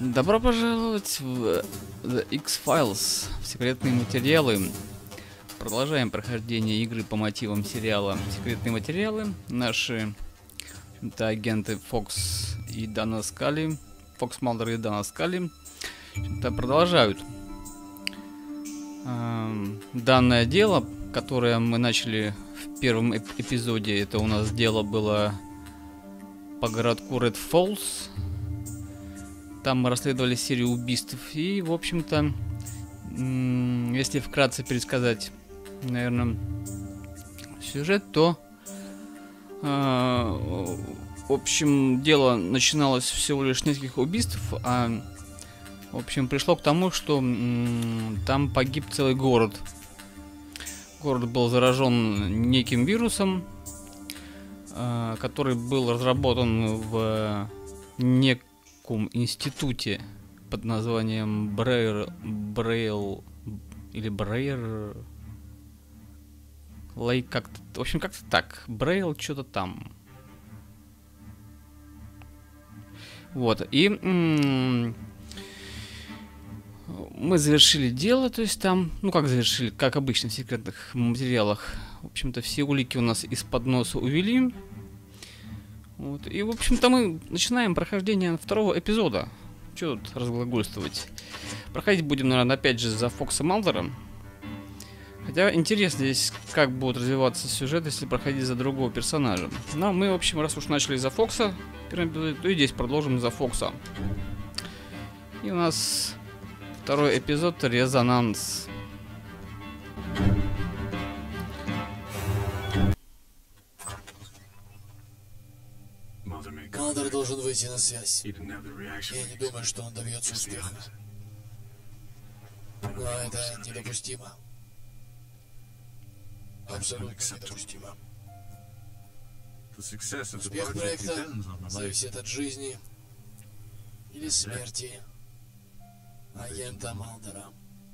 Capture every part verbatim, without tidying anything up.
Добро пожаловать в The X-Files, в секретные материалы. Продолжаем прохождение игры по мотивам сериала «Секретные материалы». Наши агенты Фокс и Дана Скали, Фокс Малдер и Дана Скали продолжают э, данное дело, которое мы начали в первом эп эпизоде. Это у нас дело было по городку Ред Фоллс. Там мы расследовали серию убийств. И, в общем-то, если вкратце пересказать, наверное, сюжет, то э, в общем, дело начиналось всего лишь с нескольких убийств, а в общем пришло к тому, что м, там погиб целый город. Город был заражен неким вирусом, э, который был разработан в неком институте под названием Брейр, Брейл или Брейр Лейк, как-то, в общем, как-то так. Брейл что-то там. Вот, и м-м, мы завершили дело, то есть там, ну как завершили, как обычно в секретных материалах, в общем-то, все улики у нас из-под носа увели. Вот, и, в общем-то, мы начинаем прохождение второго эпизода. Че тут разглагольствовать? Проходить будем, наверное, опять же за Фокса Малдером. Хотя интересно здесь, как будет развиваться сюжет, если проходить за другого персонажа. Но мы, в общем, раз уж начали за Фокса, то и здесь продолжим за Фокса. И у нас второй эпизод — Резонанс. Малдер должен выйти на связь. Я не думаю, что он добьется успеха. Но это недопустимо. Абсолютно недопустимо. Успех проекта зависит от жизни или смерти агента Малдера.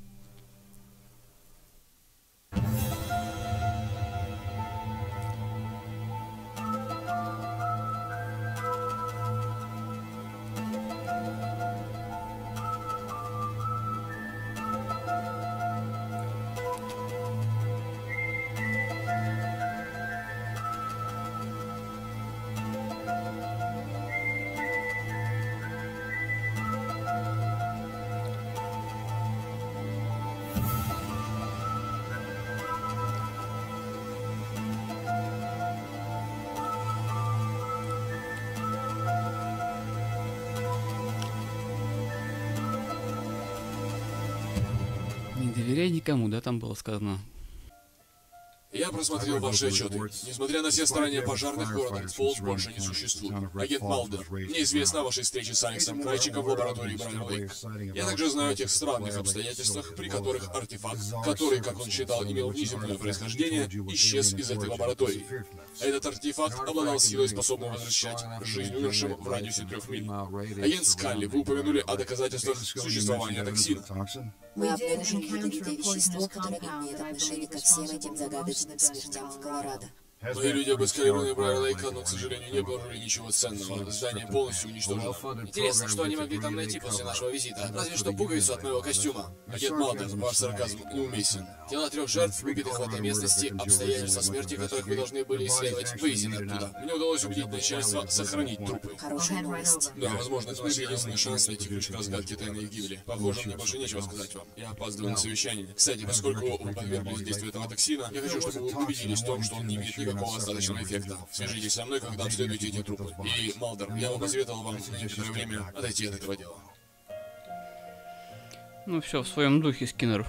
Не доверяй никому, да, там было сказано. Я просмотрел ваши отчеты. Несмотря на все старания пожарных, город Ред Фоллс больше не существует. Агент Малдер, мне известно о вашей встрече с Алексом Крайчиком в лаборатории Брайер Лейк. Я также знаю о тех странных обстоятельствах, при которых артефакт, который, как он считал, имел внеземное происхождение, исчез из этой лаборатории. Этот артефакт обладал силой, способной возвращать жизнь умершим в радиусе трех миль. Агент Скалли, вы упомянули о доказательствах существования токсина. Мы обнаружили ядовитое вещество, которое имеет отношение ко всем этим загадочным смертям в Колорадо. Мои люди обыскали руины Брайер Лейка, но, к сожалению, не обнаружили ничего ценного. Здание полностью уничтожено. Интересно, что они могли там найти после нашего визита. Разве что пуговицу от моего костюма. Агент Малдер, ваш сарказм неуместен. Тела трех жертв, убитых в этой местности, обстоятельства смерти которых вы должны были исследовать, вывезены оттуда. Мне удалось убедить начальство сохранить трупы. Хорошая новость. Да, возможно, это наш единственный шанс найти ключ к разгадке тайной их гибели. Похоже, мне больше нечего сказать вам. Я опаздываю на совещание. Кстати, поскольку вы подверглись действию этого токсина, я хочу, чтобы вы убедились в том, что он не имеет никакого остаточного эффекта. Свяжитесь со мной, когда обследуете эти трупы. И, Малдер, я бы посоветовал вам на некоторое время отойти от этого дела. Ну все, в своем духе, Скиннер.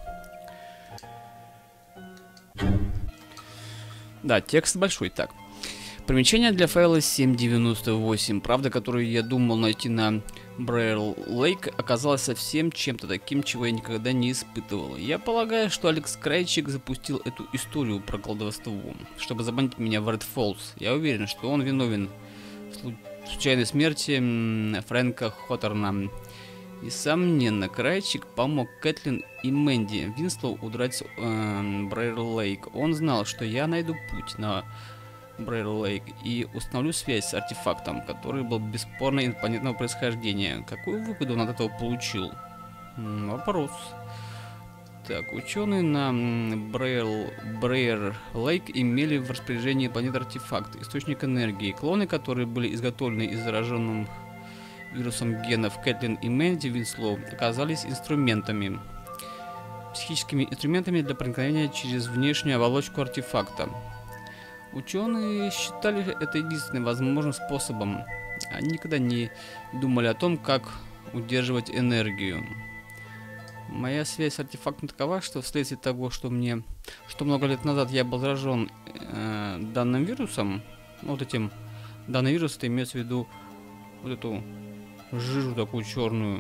Да, текст большой. Так. Примечание для файла семь девяносто восемь. Правда, которую я думал найти на Брайер Лейк, оказалась совсем чем-то таким, чего я никогда не испытывал. Я полагаю, что Алекс Крайчик запустил эту историю про колдовство, чтобы заманить меня в Ред Фоллс. Я уверен, что он виновен в случайной смерти Фрэнка Хоторна. И, сомненно, Крайчик помог Кэтлин и Мэнди Винслоу удрать с э, Брайер Лейк. Он знал, что я найду путь на Брейр Лейк и установлю связь с артефактом, который был бесспорно инопланетного происхождения. Какую выгоду он от этого получил? М, вопрос. Так, ученые на Брейр, Брейр Лейк имели в распоряжении планет-артефакт, источник энергии. Клоны, которые были изготовлены из зараженных вирусом генов Кэтлин и Мэнди Винслоу, оказались инструментами, психическими инструментами для проникновения через внешнюю оболочку артефакта. Ученые считали это единственным возможным способом. Они никогда не думали о том, как удерживать энергию. Моя связь с артефактом такова, что вследствие того, что мне, что много лет назад я был заражен э, данным вирусом, вот этим, данный вирус, это имеется в виду вот эту жижу такую черную,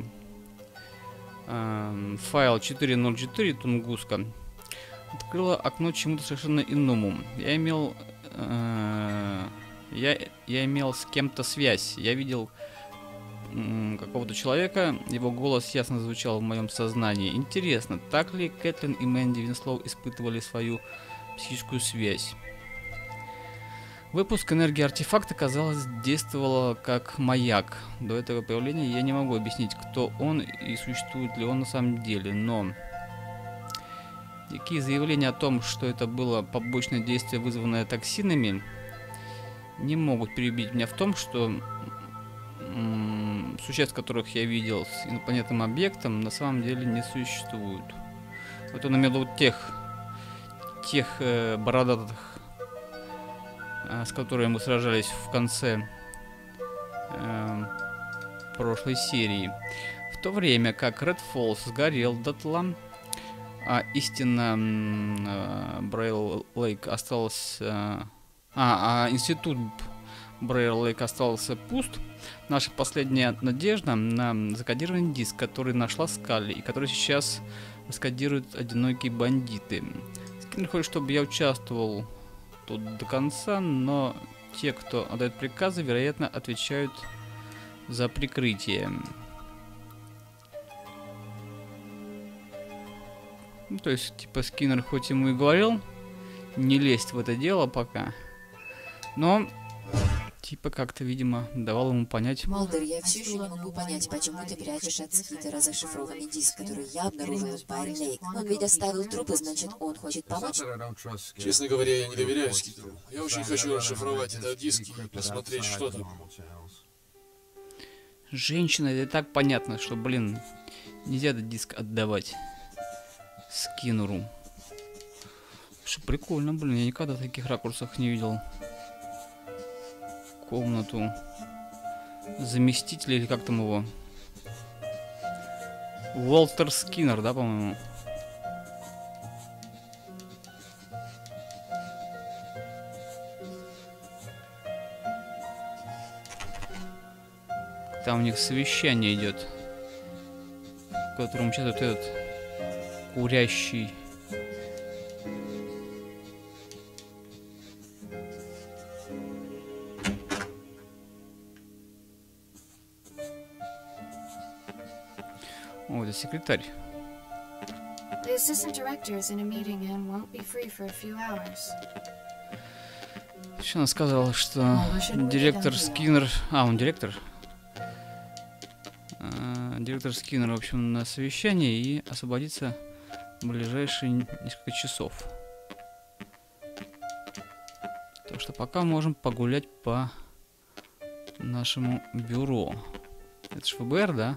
э, файл четыре ноль четыре Тунгуска, открыло окно чему-то совершенно иному. Я имел, э, я, я имел с кем-то связь, я видел какого-то человека, его голос ясно звучал в моем сознании. Интересно, так ли Кэтлин и Мэнди Винслоу испытывали свою психическую связь? Выпуск энергии артефакта, казалось, действовал как маяк. До этого появления я не могу объяснить, кто он и существует ли он на самом деле, но такие заявления о том, что это было побочное действие, вызванное токсинами, не могут переубедить меня в том, что существ, которых я видел с инопланетным объектом, на самом деле не существует. Вот он имел вот тех, тех э, бородатых, э, с которыми мы сражались в конце э, прошлой серии. В то время как Ред Фоллс сгорел дотла, а истинно э, Брейр Лейк остался... Э, а, а институт Брейр Лейк остался пуст, наша последняя надежда на закодированный диск, который нашла Скалли и который сейчас скодируют одинокие бандиты. Скиннер хочет, чтобы я участвовал тут до конца, но те, кто отдает приказы, вероятно, отвечают за прикрытие. Ну, то есть, типа, Скиннер хоть ему и говорил не лезть в это дело пока, но... Типа как-то, видимо, давал ему понять. Малдер, я все еще не могу понять, почему ты прячешь от Скиттера зашифрованный диск, который я обнаружил в Брейр Лейк. Он ведь оставил трупы, значит, он хочет помочь. Честно говоря, я не доверяю Скиттеру. Я очень хочу расшифровать этот диск и посмотреть, что там. Женщина, это так понятно, что, блин, нельзя этот диск отдавать Скиннеру. Что прикольно, блин, я никогда в таких ракурсах не видел. Комнату заместителя, или как там его? Уолтер Скиннер, да, по-моему? Там у них совещание идет, в котором участвует этот курящий. О, это секретарь. The assistant director is in a meeting and won't be free for a few hours. Она сказала, что директор Скиннер... А, он директор? А, директор Скиннер, в общем, на совещании и освободится в ближайшие несколько часов. Так что пока можем погулять по нашему бюро. Это ж ФБР, да?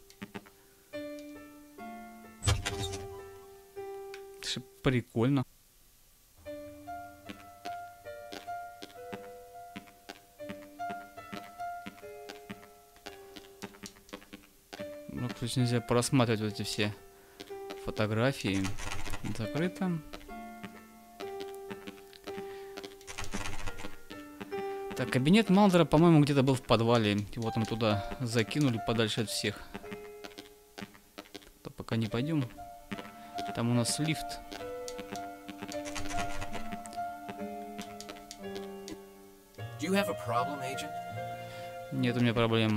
Это ж прикольно. Ну, то есть нельзя просматривать вот эти все фотографии. Закрыто. Так, кабинет Малдера, по-моему, где-то был в подвале. Его там туда закинули подальше от всех. То пока не пойдем. Там у нас лифт. Do you have a problem, agent? Нет у меня проблем.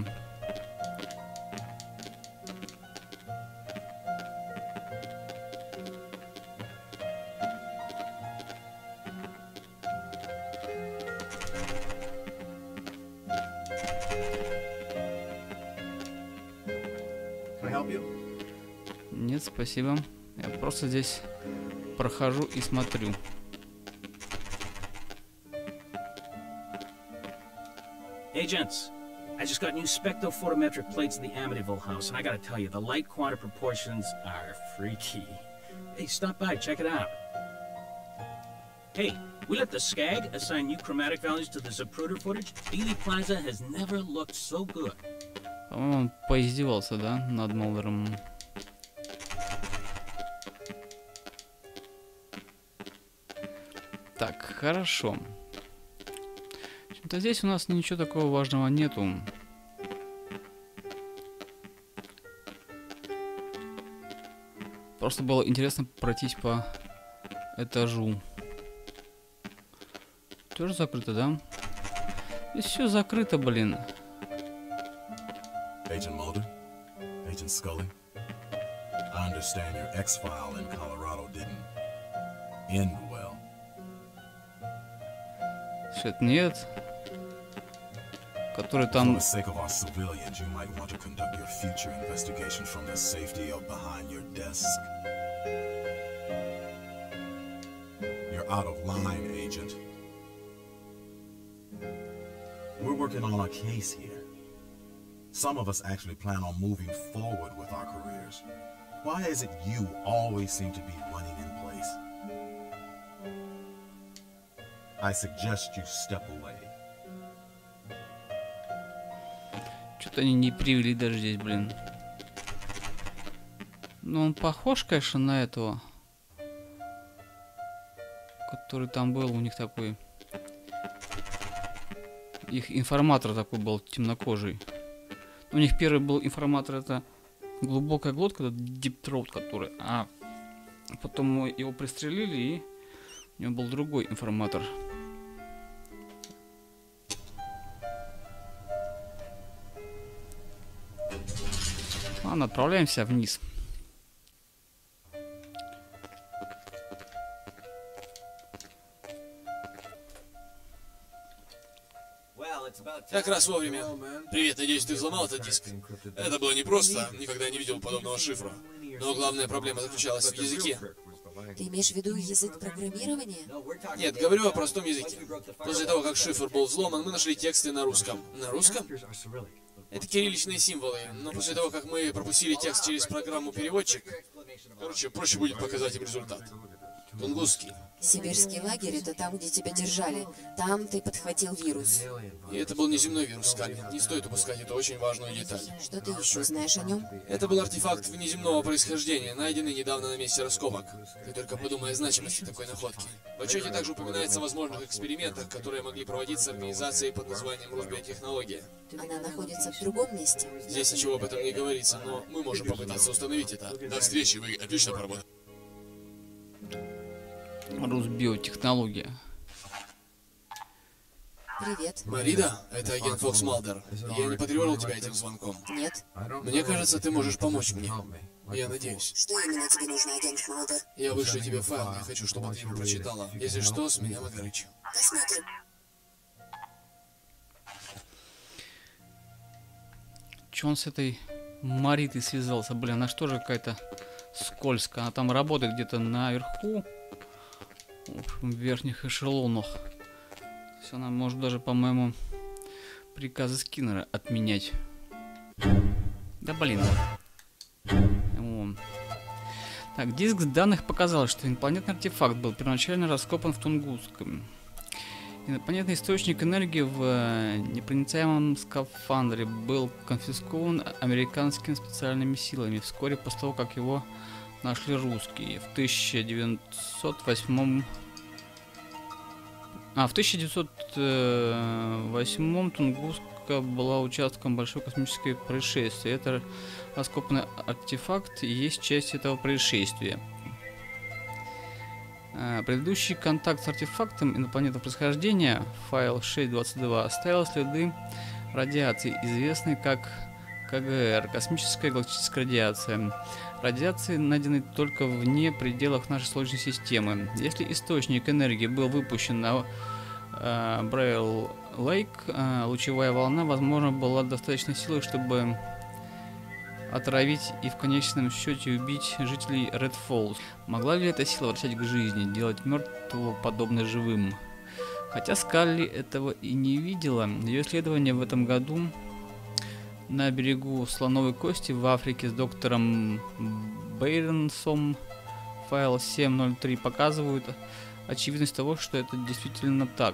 help you? Нет, спасибо. Я просто здесь прохожу и смотрю. Agents, I just got new spectrophotometric plates in the Amityville house, and I gotta tell you, the light quantum proportions are freaky. Hey, stop by, check it out. Hey, we let the SCAG assign new chromatic values to the Zapruder footage. Dealey Plaza has never looked so good. По-моему, он поиздевался, да, над Малдером. Так, хорошо. То здесь у нас ничего такого важного нету. Просто было интересно пройтись по этажу. Тоже закрыто, да? Здесь все закрыто, блин. Agent Mulder, Agent Scully, I understand your X-file in Colorado didn't end well. Что-то нет. Который For там... the sake of our civilians, you might want to conduct your future investigation from the safety of behind your desk. You're out of line, Agent. We're working on a case here. Some of us actually plan on moving forward with our careers. Why is it you always seem to be running in place? I suggest you step away. Что-то они не привели даже здесь, блин. Ну, он похож, конечно, на этого. Который там был, у них такой... Их информатор такой был, темнокожий. У них первый был информатор, это глубокая глотка, это Deep Throat, который... А потом его пристрелили, и у него был другой информатор. Ладно, отправляемся вниз. Как раз вовремя. Привет, надеюсь, ты взломал этот диск. Это было непросто, никогда не видел подобного шифра. Но главная проблема заключалась в языке. Ты имеешь в виду язык программирования? Нет, говорю о простом языке. После того, как шифр был взломан, мы нашли тексты на русском. На русском? Это кирилличные символы, но после того, как мы пропустили текст через программу переводчик, короче, проще будет показать им результат. Тунгусский. Сибирский лагерь — это там, где тебя держали. Там ты подхватил вирус. И это был неземной вирус, Скали. Не стоит упускать эту очень важную деталь. Что ты еще знаешь о нем? Это был артефакт внеземного происхождения, найденный недавно на месте раскопок. Ты только подумай о значимости такой находки. В отчете также упоминается о возможных экспериментах, которые могли проводиться организацией под названием «Русбиотехнология». Она находится в другом месте. Здесь ничего об этом не говорится, но мы можем попытаться установить это. До встречи, вы отлично поработали. Русбиотехнология. Привет. Марида, это агент Фокс Малдер. Я не потревожил тебя этим звонком. Нет. Мне кажется, ты можешь помочь мне. Я надеюсь. Что именно тебе нужно, агент Малдер? Я вышлю тебе файл, я хочу, чтобы ты его прочитала. Если что, с меня Магарыч. Посмотрим. Че он с этой Маритой связался? Блин, она что же какая-то скользкая. Она там работает где-то наверху. В общем, в верхних эшелонах. То есть она может даже, по-моему, приказы Скиннера отменять. Да блин. Вон. Так, диск данных показал, что инопланетный артефакт был первоначально раскопан в Тунгусском. Инопланетный источник энергии в э, непроницаемом скафандре был конфискован американскими специальными силами вскоре после того, как его нашли русские. В тысяча девятьсот восьмом... А, в тысяча девятьсот восьмом Тунгуска была участком большого космического происшествия. Это раскопанный артефакт и есть часть этого происшествия. Предыдущий контакт с артефактом инопланетного происхождения, файл шесть двадцать два, оставил следы радиации, известной как КГР, космическая галактическая радиация. Радиации найдены только вне пределах нашей Солнечной системы. Если источник энергии был выпущен на э, Брейл Лейк, э, лучевая волна, возможно, была достаточной силой, чтобы отравить и в конечном счете убить жителей Ред Фоллс. Могла ли эта сила возвращать к жизни, делать мертвого подобно живым? Хотя Скалли этого и не видела, ее исследования в этом году на берегу Слоновой Кости в Африке с доктором Бейренсом, файл семь ноль три, показывают очевидность того, что это действительно так.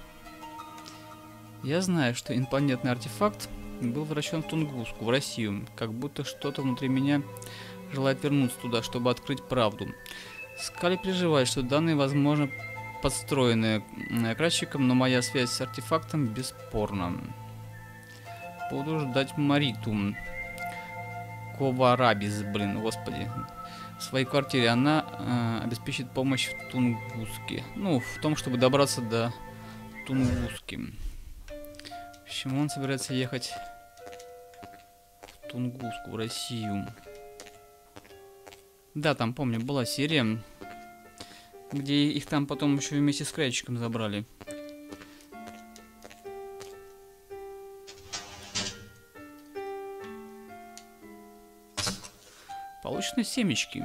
Я знаю, что инопланетный артефакт был возвращен в Тунгуску, в Россию, как будто что-то внутри меня желает вернуться туда, чтобы открыть правду. Скалли переживает, что данные, возможно, подстроены кратчиком, но моя связь с артефактом бесспорна. Буду ждать Мариту Коварабис, блин, господи. В своей квартире она э, обеспечит помощь в Тунгуске. Ну, в том, чтобы добраться до Тунгуски. Почему он собирается ехать в Тунгуску, в Россию? Да, там, помню, была серия, где их там потом еще вместе с Крайчиком забрали. Получены семечки.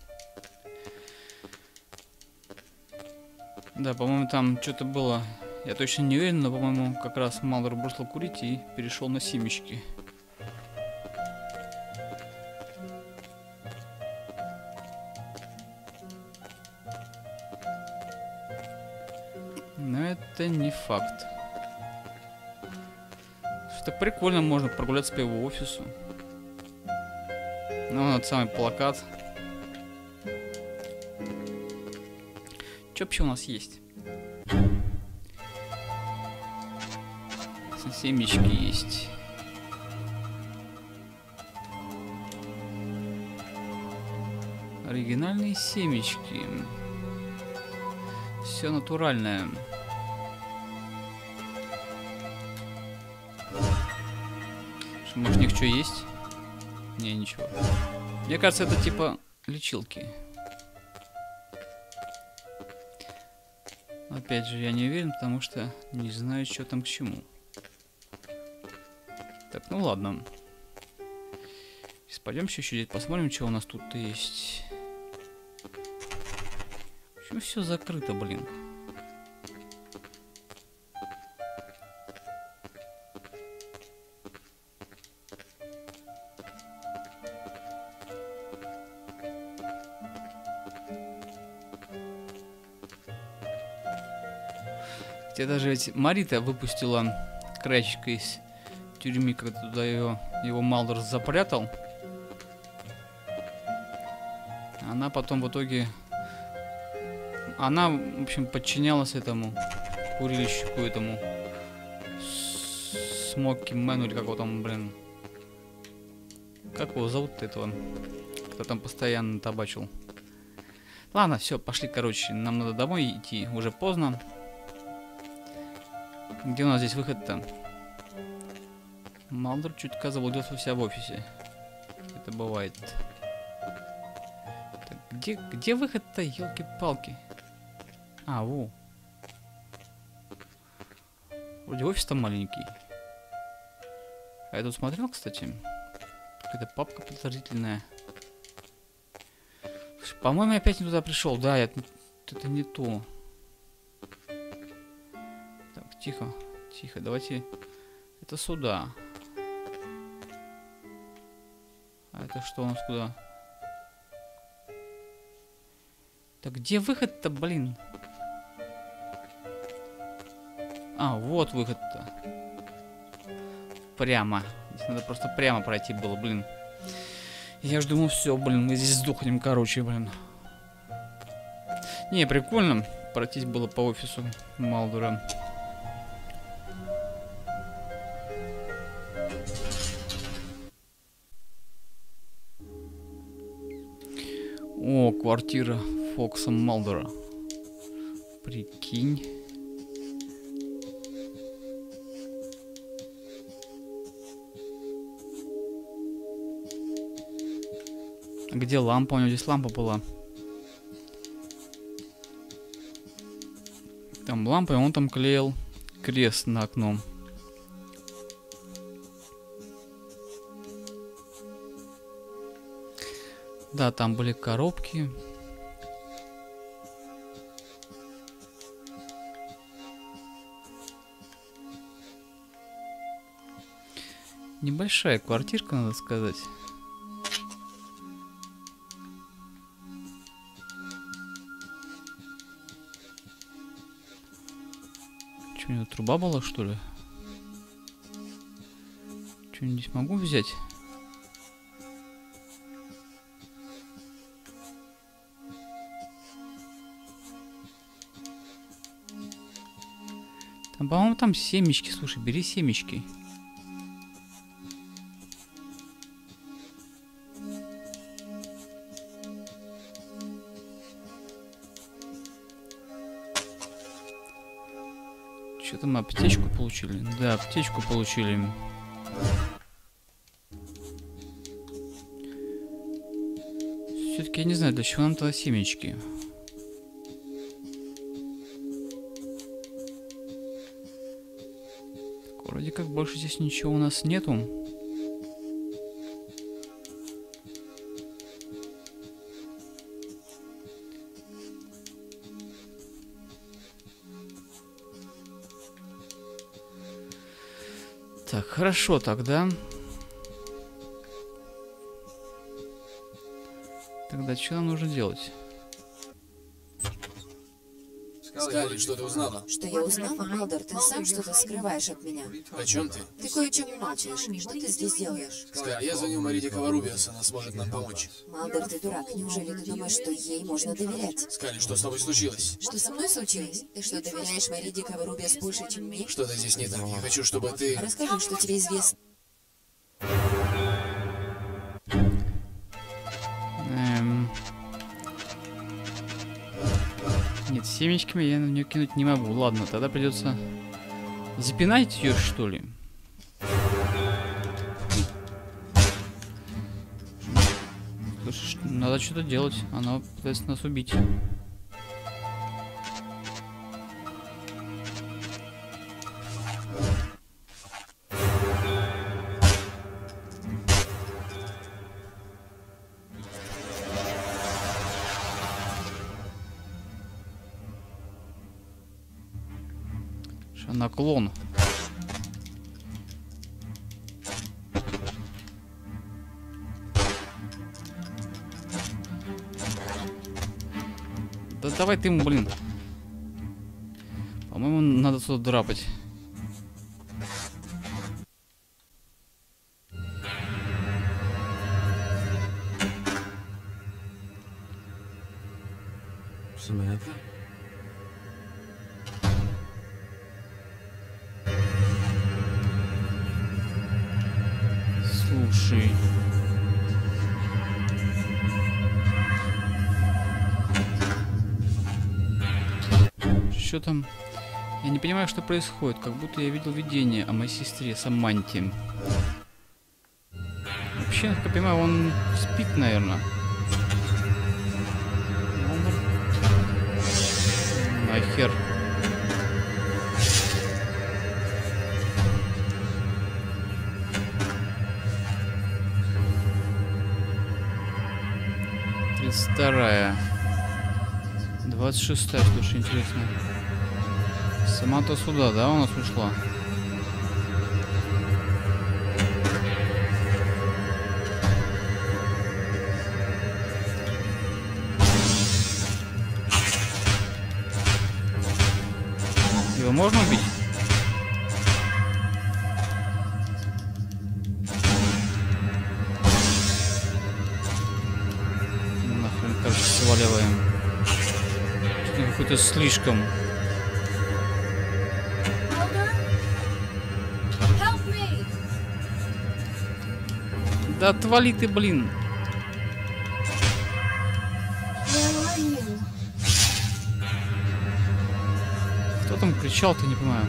Да, по-моему, там что-то было. Я точно не уверен, но, по-моему, как раз Малдор бросил курить и перешел на семечки. Но это не факт. Что прикольно, можно прогуляться по его офису. Ну, вот самый плакат. Что вообще у нас есть? Семечки есть. Оригинальные семечки. Все натуральное. Может, у них что есть? Не, ничего. Мне кажется, это типа лечилки. Опять же, я не уверен, потому что не знаю, что там к чему. Так, ну ладно. Сейчас пойдем еще посмотрим, что у нас тут есть. Почему все закрыто, блин? Хотя даже ведь Марита выпустила Крайчика из тюрьмы, когда туда его, его Малдор запрятал. Она потом в итоге... Она, в общем, подчинялась этому курильщику, этому Смоки Мэну, или как его там, блин. Как его зовут-то этого? Кто там постоянно табачил. Ладно, все, пошли, короче, нам надо домой идти, уже поздно. Где у нас здесь выход-то? Малдор чутка заблудился у себя в офисе. Это бывает. Так, где, где выход-то, елки-палки? А, во. Вроде офис-то маленький. А я тут смотрел, кстати. Какая-то папка подозрительная. По-моему, я опять не туда пришел. Да, я... это не то. Так, тихо, тихо. Давайте... Это сюда. А это что у нас куда? Так где выход-то, блин? А, вот выход-то. Прямо. Здесь надо просто прямо пройти было, блин. Я ж думал, все, блин, мы здесь сдохнем, короче, блин. Не, прикольно. Пройтись было по офису Малдора. О, квартира Фокса Малдора. Прикинь. Где лампа? У него здесь лампа была. Там лампа, и он там клеил крест на окном. Да, там были коробки. Небольшая квартирка, надо сказать. Что, у него труба была, что ли? Что-нибудь здесь могу взять? Там, по-моему, там семечки. Слушай, бери семечки. Что-то мы аптечку получили. Да, аптечку получили. Все-таки я не знаю, для чего нам тогда семечки. Так, вроде как больше здесь ничего у нас нету. Так, хорошо тогда. Тогда что нам нужно делать? Скали, что ты узнала? Что я узнала, Малдер, ты сам что-то скрываешь от меня. О чем ты? Ты кое о чем умалчиваешь. Что ты здесь делаешь? Скали, я звоню Мариде Каварубиас, она сможет нам помочь. Малдер, ты дурак. Неужели ты думаешь, что ей можно доверять? Скали, что с тобой случилось? Что со мной случилось? Ты что, доверяешь Мариде Каварубиас больше, чем мне? Что-то здесь не так. Я хочу, чтобы ты... Расскажи, что тебе известно. Эм... Нет, семечками я на нее кинуть не могу. Ладно, тогда придется запинать ее, что ли. Слушай, надо что-то делать. Она пытается нас убить. Наклон. Да давай ты ему, блин. По-моему, надо сюда драпать. Samantha? Слушай. Что там? Я не понимаю, что происходит. Как будто я видел видение о моей сестре Саманте. Вообще, как я понимаю, он спит, наверное. Нахер. тридцать вторая. двадцать шестая, слушай, интересно. Сама-то сюда, да, у нас ушла? Его можно убить? Нахрен, короче, сваливаем. Что-то какой-то слишком. Да отвали ты, блин. Кто там кричал-то, не понимаю.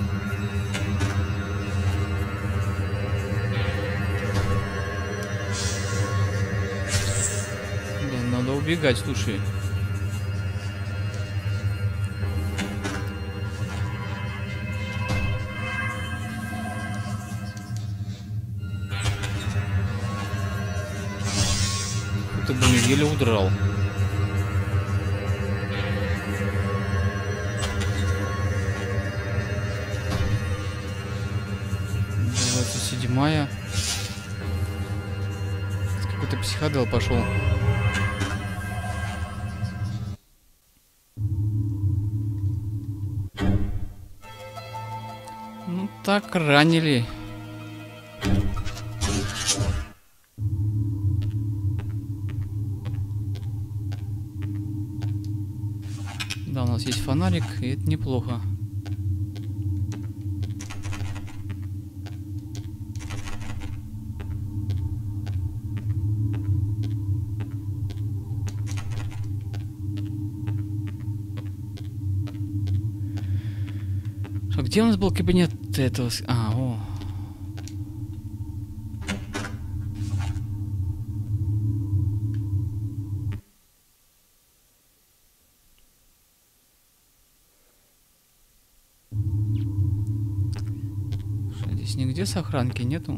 Да, надо убегать, слушай. ты, блин, еле удрал. Давайте седьмая. Какой-то психодел пошел. Ну так ранили. Да, у нас есть фонарик, и это неплохо. А где у нас был кабинет этого? А, о. Здесь нигде сохранки нету.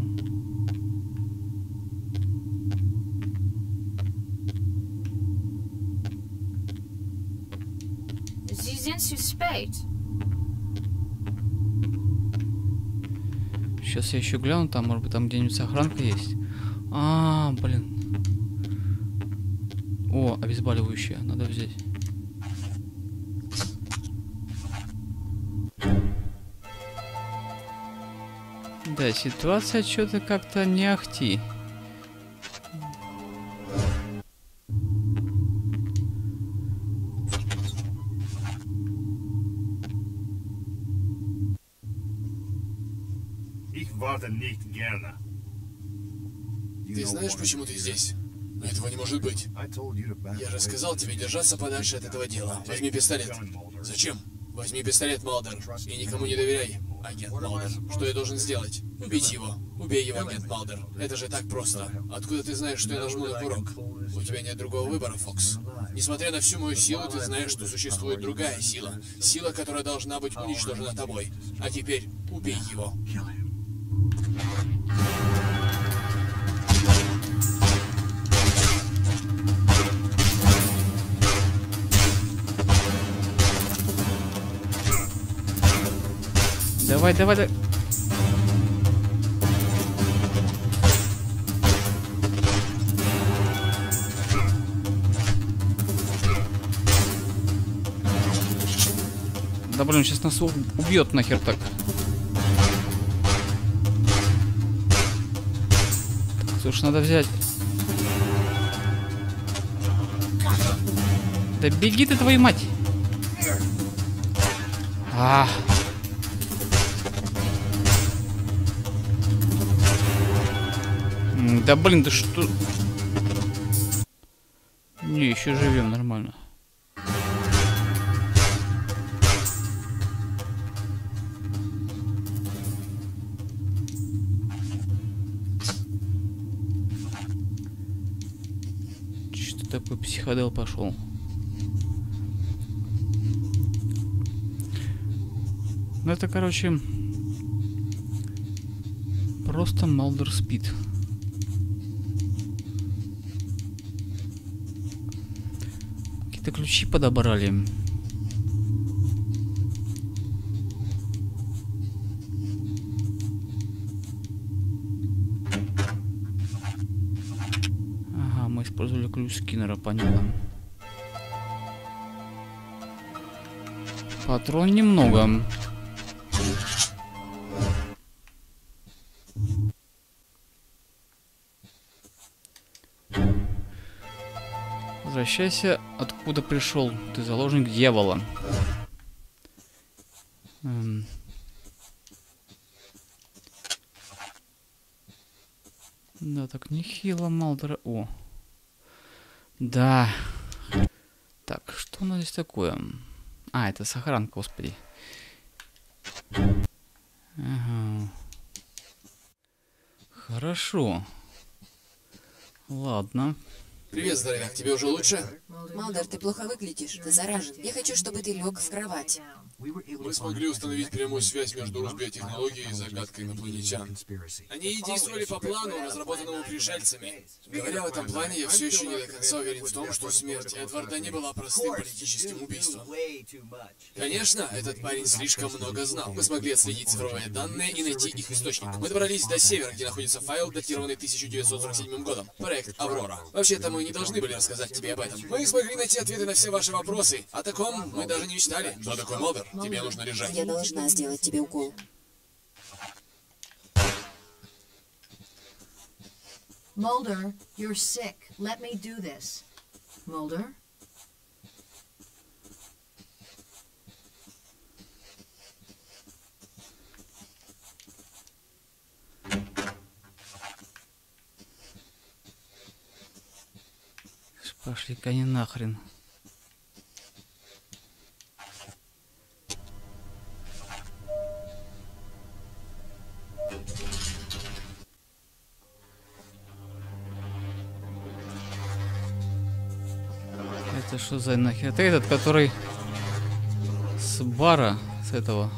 Sie sind suspect. Сейчас я еще гляну, там, может быть, там где-нибудь сохранка есть. А, блин. О, обезболивающее, надо взять. Да, ситуация что-то как-то не ахти. Ты знаешь, почему ты здесь? Этого не может быть. Я же сказал тебе держаться подальше от этого дела. Возьми пистолет. Зачем? Возьми пистолет, Малдер, и никому не доверяй, агент Малдер. Что я должен сделать? Убить его. Убей его, агент Малдер. Это же так просто. Откуда ты знаешь, что я нажму на курок? У тебя нет другого выбора, Фокс. Несмотря на всю мою силу, ты знаешь, что существует другая сила. Сила, которая должна быть уничтожена тобой. А теперь убей его. Давай, давай, давай. Да блин, сейчас нас убьет нахер так. Так, слушай, надо взять. Да беги ты, твою мать. А. Да блин, да что? Не, еще живем нормально. Что такой психодел пошел? Ну это, короче, просто Малдер спит. Какие-то ключи подобрали. Ага, мы использовали ключ Скиннера, понятно. Патрон немного. Возвращайся, откуда пришел. Ты заложник дьявола. Эм. Да, так нехило, Малдера. О. Да. Так, что у нас здесь такое? А, это сохранка, господи. Ага. Хорошо. Ладно. Привет, здоровяк, тебе уже лучше? Малдер, ты плохо выглядишь. Ты заражен. Я хочу, чтобы ты лег в кровать. Мы смогли установить прямую связь между русбиотехнологией и загадкой инопланетян. Они действовали по плану, разработанному пришельцами. Говоря в этом плане, я все еще не до конца уверен в том, что смерть Эдварда не была простым политическим убийством. Конечно, этот парень слишком много знал. Мы смогли отследить цифровые данные и найти их источник. Мы добрались до севера, где находится файл, датированный тысяча девятьсот сорок седьмым годом. Проект «Аврора». Вообще-то мы не должны были рассказать тебе об этом. Мы смогли найти ответы на все ваши вопросы. О таком мы даже не мечтали. Кто такой Молдер? Тебе нужно решать. Я должна сделать тебе укол. Mulder, you're sick. Let me do this. Mulder? Пошли-ка они нахрен. Это что за нахер? Это этот, который с бара, с этого.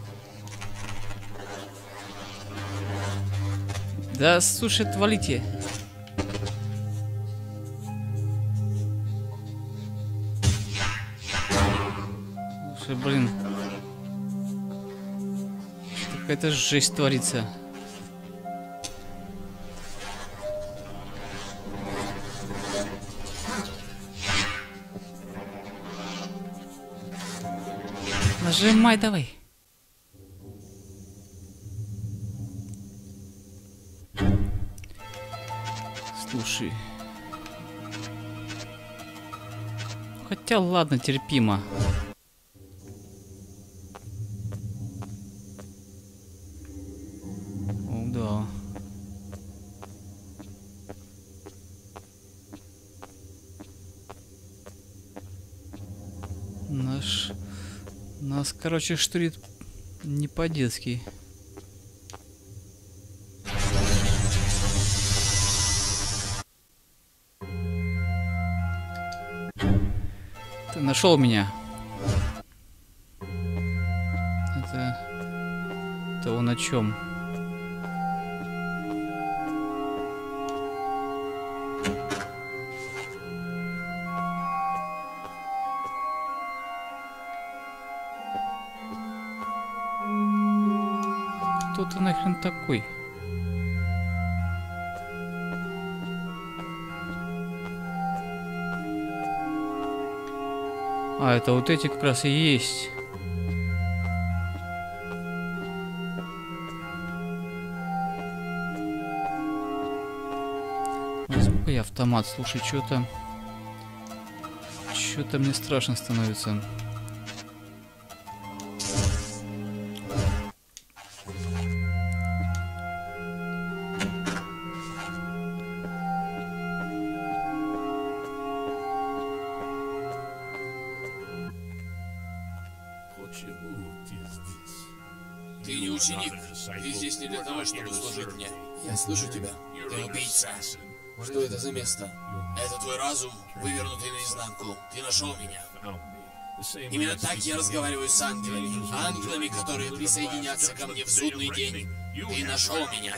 Да, слушай, отвалите. Слушай, блин. Какая-то жесть творится. Нажимай давай. Слушай. Хотя ладно, терпимо. О, да. Наш... Нас, короче, штурит не по-детски. Ты нашел меня. Это... Это он о чем? Кто ты нахрен такой? А, это вот эти как раз и есть. Возьму-ка я автомат. Слушай, что-то... Что-то мне страшно становится. Ты не ученик. Ты здесь не для того, чтобы служить мне. Я слышу тебя. Ты убийца. Что это за место? Это твой разум, вывернутый наизнанку. Ты нашел меня. Именно так я разговариваю с ангелами. Ангелами, которые присоединятся ко мне в судный день. Ты нашел меня.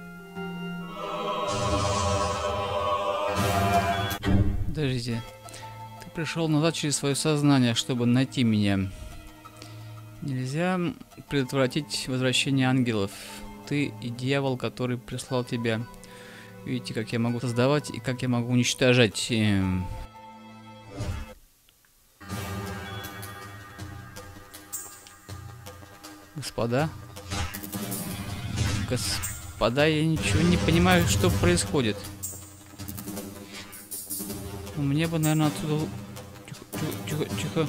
Подождите. Ты пришел назад через свое сознание, чтобы найти меня. Нельзя предотвратить возвращение ангелов. Ты и дьявол, который прислал тебя. Видите, как я могу создавать и как я могу уничтожать. Господа. Господа, я ничего не понимаю, что происходит. Мне бы, наверное, отсюда... Тихо, тихо, тихо.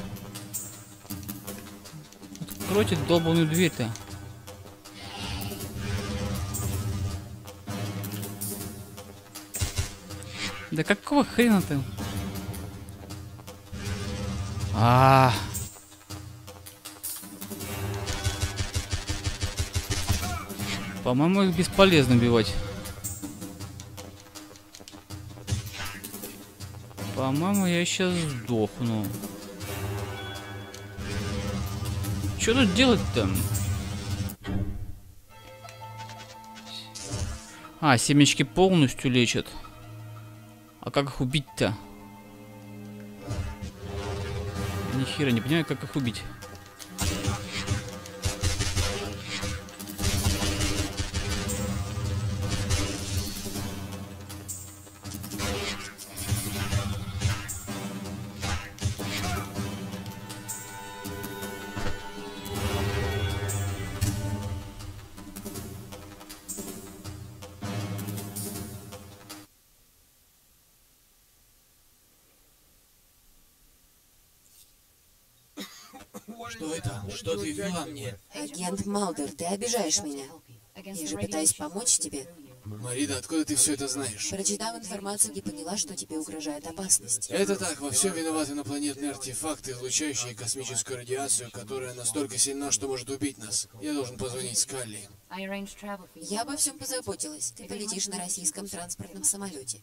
Откройте долбаную дверь-то. Да какого хрена ты? А, -а, -а. По-моему, их бесполезно убивать. По-моему, я сейчас сдохну. Что тут делать-то? А, семечки полностью лечат. А как их убить-то? Ни хера не понимаю, как их убить. Что это? Что ты ввела мне? Агент Малдер, ты обижаешь меня. Я же пытаюсь помочь тебе. Марида, откуда ты все это знаешь? Прочитав информацию, и поняла, что тебе угрожает опасность. Это так, во всем виноваты инопланетные артефакты, излучающие космическую радиацию, которая настолько сильна, что может убить нас. Я должен позвонить Скалли. Я обо всем позаботилась. Ты полетишь на российском транспортном самолете.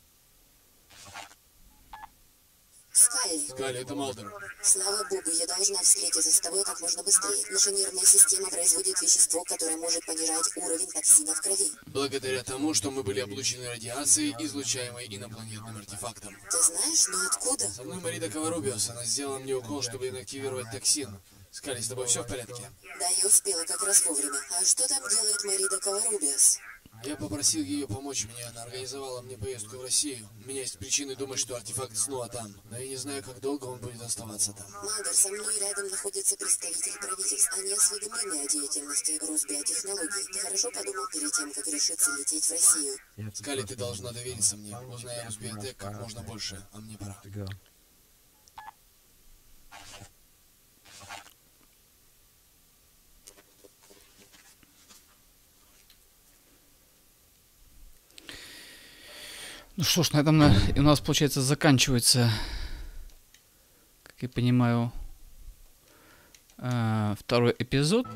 Скалли. Скалли, это Малдер. Слава богу, я должна встретиться с тобой как можно быстрее. Наша нервная система производит вещество, которое может понижать уровень токсина в крови. Благодаря тому, что мы были облучены радиацией, излучаемой инопланетным артефактом. Ты знаешь, но откуда? Со мной Марида Коварубиус, она сделала мне укол, чтобы инактивировать токсин. Скалли, с тобой все в порядке? Да, я успела как раз вовремя. А что там делает Марида Коварубиус? Я попросил ее помочь мне, она организовала мне поездку в Россию. У меня есть причины думать, что артефакт снова там, но я не знаю, как долго он будет оставаться там. Малдер, со мной рядом находится представитель правительств. Они осведомлены о деятельности Росбиотехнологий. Ты хорошо подумал перед тем, как решиться лететь в Россию? Скалли, ты должна довериться мне. Узнай о Росбиотех как можно больше, а мне пора. Ну что ж, на этом на... у нас, получается, заканчивается, как я понимаю, э, второй эпизод.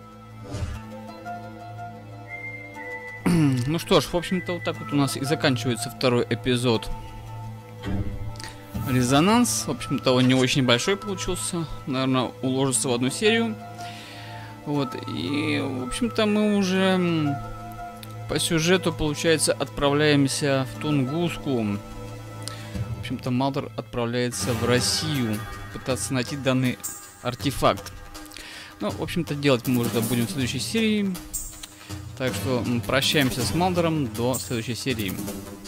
Ну что ж, в общем-то, вот так вот у нас и заканчивается второй эпизод «Резонанс». В общем-то, он не очень большой получился. Наверное, уложится в одну серию. Вот, и, в общем-то, мы уже... По сюжету, получается, отправляемся в Тунгуску. В общем-то, Малдер отправляется в Россию пытаться найти данный артефакт. Ну, в общем-то, делать мы уже будем в следующей серии. Так что прощаемся с Малдером до следующей серии.